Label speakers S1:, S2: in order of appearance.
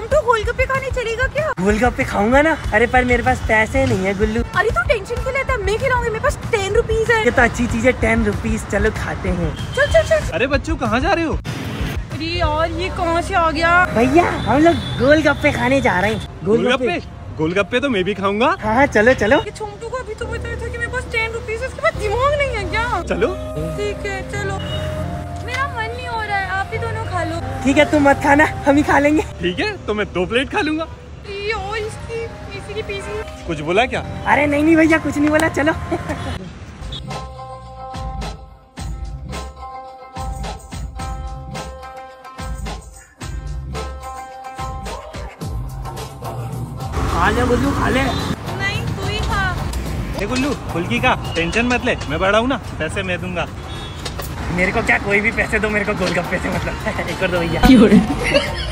S1: छोटू गोलगप्पे खाने चलेगा क्या?
S2: गोलगप्पे खाऊंगा ना। अरे पर मेरे पास पैसे नहीं है गुल्लू।
S1: अरे तू टेंशन क्यों लेता है, मैं खिलाऊंगी, मेरे पास 10 रुपीज है।
S2: ये तो अच्छी चीज है, 10 रुपीज। चलो खाते हैं।
S1: चल चल चल।
S3: अरे बच्चों कहाँ जा रहे हो?
S1: अरे यार ये कहाँ से आ गया?
S2: भैया हम लोग गोलगप्पे खाने जा रहे हैं।
S3: गोलगप्पे? गोलगप्पे तो मैं भी खाऊंगा।
S2: हाँ चलो चलो।
S1: ये छोटू को अभी तो बताया था कि मेरे पास 10 रुपीज है, इसके पास दिमाग नहीं है क्या?
S3: चलो
S1: ठीक है चलो। मेरा मन नहीं हो रहा है, आप ही दोनों खा लो।
S2: ठीक है तुम मत खाना, हम ही खा लेंगे।
S3: ठीक है तो मैं 2 प्लेट खा लूंगा।
S1: और इसकी इसी की पीसी।
S3: कुछ बोला क्या?
S2: अरे नहीं नहीं भैया कुछ नहीं बोला, चलो। खा ले गुल्लू खा ले।
S1: नहीं तू ही खा।
S3: ए गुल्लू फुल्की का टेंशन मत ले, मैं बड़ा हूँ ना, पैसे मैं दूंगा।
S2: मेरे को क्या, कोई भी पैसे दो, मेरे को गोलगप्पे से मतलब। एक और दो भैया।